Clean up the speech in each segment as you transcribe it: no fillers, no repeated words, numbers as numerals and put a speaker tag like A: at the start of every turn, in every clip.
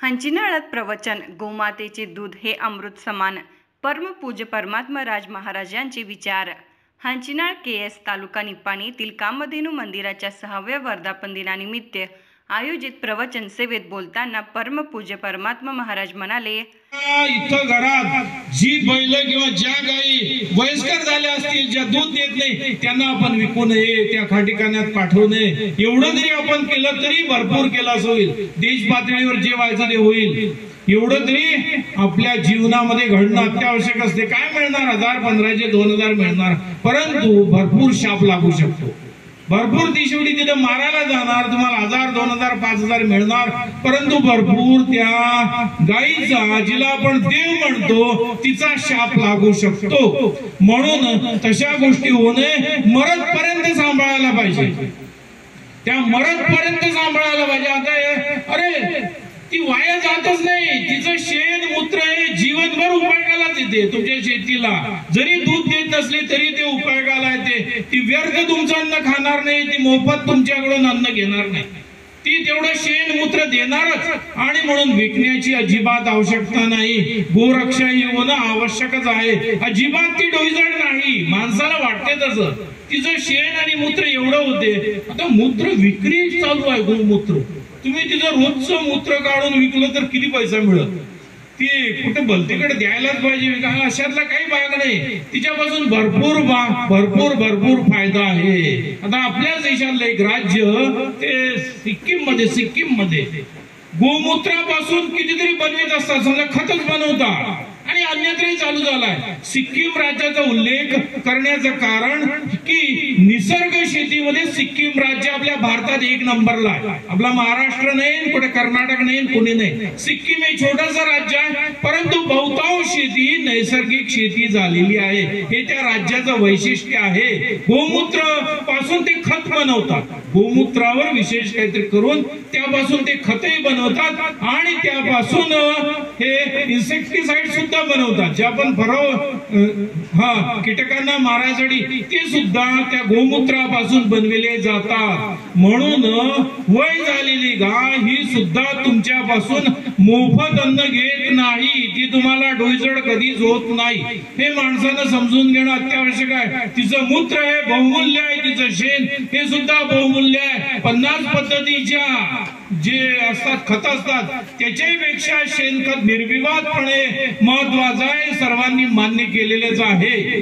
A: हंचिनाळात प्रवचन गोमातेचे दूध हे अमृत समान परमपूज्य परमात्मा राज महाराज यांचे विचार। हंचिनाळ केएस तालुका निपाणी येथील कामधेनू मंदिराच्या 6व्या वर्धापन दिनानिमित्त आयोजित प्रवचन सेवेत बोलताना परमपूज्य परमात्मा महाराज म्हणाले,
B: इथं घरात जी बैल किंवा ज्या गायी वयस्कर झाल्या असतील, ज्या दूध देत नाही, त्यांना आपण विकू नये, त्या खाटीकाण्यात पाठवू नये। एवढं जरी आपण केलं तरी भरपूर केलं होईल। देश पातळीवर जे व्हायचं ते होईल। एवढं तरी आपल्या जीवनामध्ये घडणं अत्यावश्यक असते। काय मिळणार? 1000 1500 2000 मिळणार, परंतु भरपूर शाप लागू शकतो। भरपूर ती शेवटी तिथे मारायला जाणार, तुम्हाला 1000 2000 5000 मिळणार, परंतु भरपूर त्या गायीचा, जिला आपण देव म्हणतो, तिचा शाप लागू शकतो। म्हणून तशा गोष्टी होऊ नये, मरतपर्यंत सांभाळायला पाहिजे। त्या मरतपर्यंत सांभाळायला पाहिजे। आता अरे ती वाया जातच नाही, तिचं शेण मूत्र हे जीवनभर उपयोगालाच येते। तुमच्या शेतीला जरी दूध देत नसले तरी ते उपयोगाला येते। ती व्यर्थ तुमचं अन्न खाणार नाही, ती मोफत तुमच्याकडून अन्न घेणार नाही, ती तेवढं शेण मूत्र देणारच। आणि म्हणून विकण्याची अजिबात आवश्यकता नाही। गोरक्षा ही होणं आवश्यकच आहे। अजिबात ती डोईजड नाही, माणसाला वाटते तसं। तिचं शेण आणि मूत्र एवढं होते। आता मूत्र विक्री चालू आहे, गोमूत्र। तुम्ही तिचं रोजचं मूत्र काढून विकलं तर किती पैसा मिळत? ती कुठे भलतीकडे द्यायलाच पाहिजे, अशातला काही भाग नाही। तिच्यापासून भरपूर भरपूर फायदा आहे। आता आपल्याच देशातलं एक राज्य ते सिक्कीम मध्ये गोमूत्रापासून कितीतरी बनवित असतात, समजा खतच बनवतात, आणि अन्यत्रही चालू झालाय। सिक्कीम राज्याचा उल्लेख करण्याचं कारण की निसर्ग शेतीमध्ये सिक्कीम राज्य आपल्या भारतात 1 नंबरला आहे। आपला महाराष्ट्र नाही, कुठे कर्नाटक नाही, कोणी नाही। सिक्कीम हे छोटस राज्य आहे, परंतु बहुतांश शेती नैसर्गिक शेती झालेली आहे। हे त्या राज्याचं वैशिष्ट्य आहे। गोमूत्र पासून ते खत बनवतात, गोमूत्रावर विशेष काहीतरी करून त्यापासून ते खतही बनवतात, आणि त्यापासून हे इन्सेक्टिसाइड सुद्धा बनवतात, जे आपण कीटकांना मारण्यासाठी, ते सुद्धा त्या गोमूत्रापासून बनविले जातात। म्हणून वय झालेली गाय ही सुद्धा तुमच्यापासून मोफत अन्न घेत नाही, ती तुम्हाला डोईजड कधीच होत नाही। हे माणसानं समजून घेणं अत्यावश्यक आहे। तिचं मूत्र हे बहुमूल्य आहे, तिचं शेण हे सुद्धा बहुमूल्य आहे। 50 पद्धतीच्या जे असतात खत असतात, त्याच्यापेक्षा शेणखत निर्विवादपणे महत्वाचं आहे। सर्वांनी मान्य केलेलेच आहे,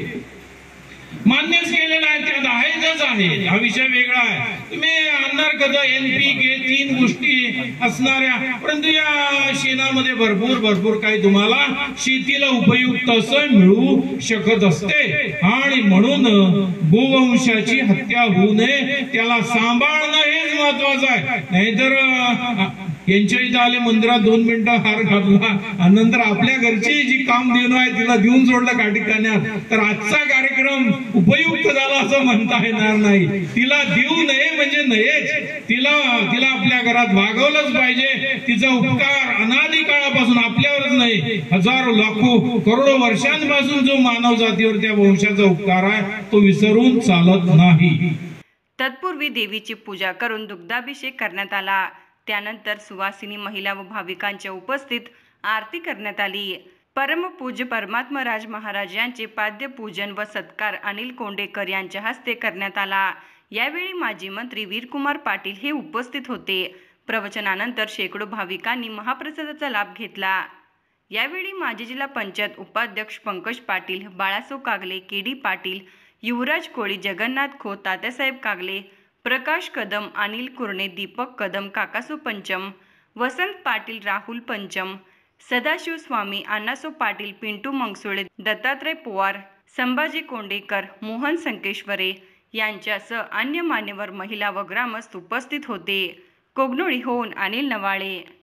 B: मान्यच केलेलं आहे, त्यात आहेच आहे। हा विषय वेगळा आहे। तुम्ही आणणार खत NPK 3 गोष्टी असणाऱ्या, परंतु या शेणामध्ये भरपूर काही तुम्हाला शेतीला उपयुक्त असं मिळू शकत असते। आणि म्हणून गोवंशाची हत्या होऊ नये, त्याला सांभाळणं हेच महत्वाचं आहे। नाहीतर यांच्या इथं आले, मंदिरात 2 मिनिटं हार घातला, आणि नंतर आपल्या घरची जी काम देणं आहे तिला देऊन सोडलं काठीकाण्यात, तर आजचा कार्यक्रम उपयुक्त झाला असं म्हणता येणार नाही। तिला देऊ नये म्हणजे नयेच, तिला आपल्या घरात वागवलंच पाहिजे। तिचा उपकार अनादी काळापासून आपल्यावरच नाही, हजारो लाखो करोडो वर्षांपासून जो मानव जातीवर त्या वंशाचा उपकार आहे, तो विसरून चालत नाही।
A: तत्पूर्वी देवीची पूजा करून दुग्धाभिषेक करण्यात आला। त्यानंतर सुवासिनी महिला व भाविकांच्या उपस्थित आरती करण्यात आली। परमपूज्य परमात्मा राज महाराज यांचे पाद्यपूजन व सत्कार अनिल कोंडेकर यांच्या हस्ते करण्यात आला। यावेळी माजी मंत्री वीरकुमार पाटील हे उपस्थित होते। प्रवचनानंतर शेकडो भाविकांनी महाप्रसादाचा लाभ घेतला। यावेळी माजी जिल्हा पंचायत उपाध्यक्ष पंकज पाटील, बाळासाहेब कागले, KD पाटील, युवराज कोळी, जगन्नाथ खोत, तात्यासाहेब कागले, प्रकाश कदम, अनिल कुरणे, दीपक कदम, काकासू पंचम, वसंत पाटील, राहुल पंचम, सदाशिव स्वामी, अण्णासो पाटील, पिंटू मंगसुळे, दत्तात्रय पवार, संभाजी कोंडेकर, मोहन संकेश्वरे यांच्यासह अन्य मान्यवर महिला व ग्रामस्थ उपस्थित होते। कोगनोळीहून अनिल नवाळे।